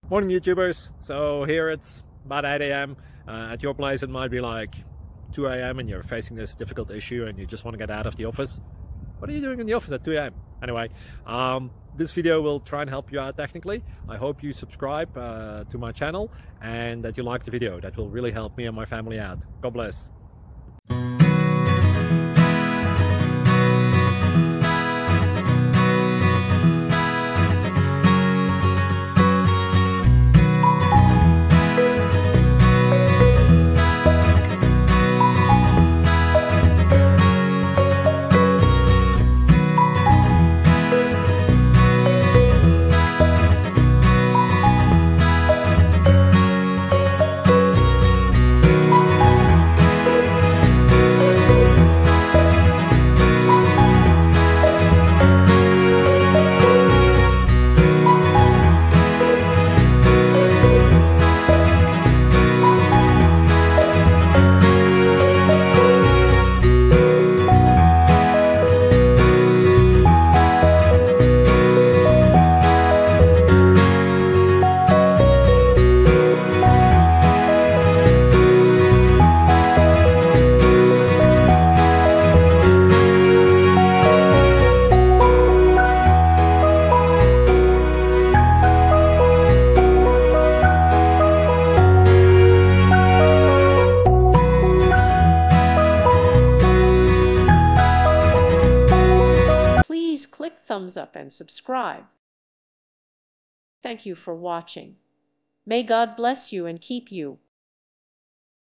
Morning YouTubers. So here it's about 8 a.m. At your place it might be like 2 a.m. and you're facing this difficult issue and you just want to get out of the office. What are you doing in the office at 2 a.m.? Anyway, this video will try and help you out technically. I hope you subscribe to my channel and that you like the video. That will really help me and my family out. God bless. Please click thumbs up and subscribe. Thank you for watching. May God bless you and keep you.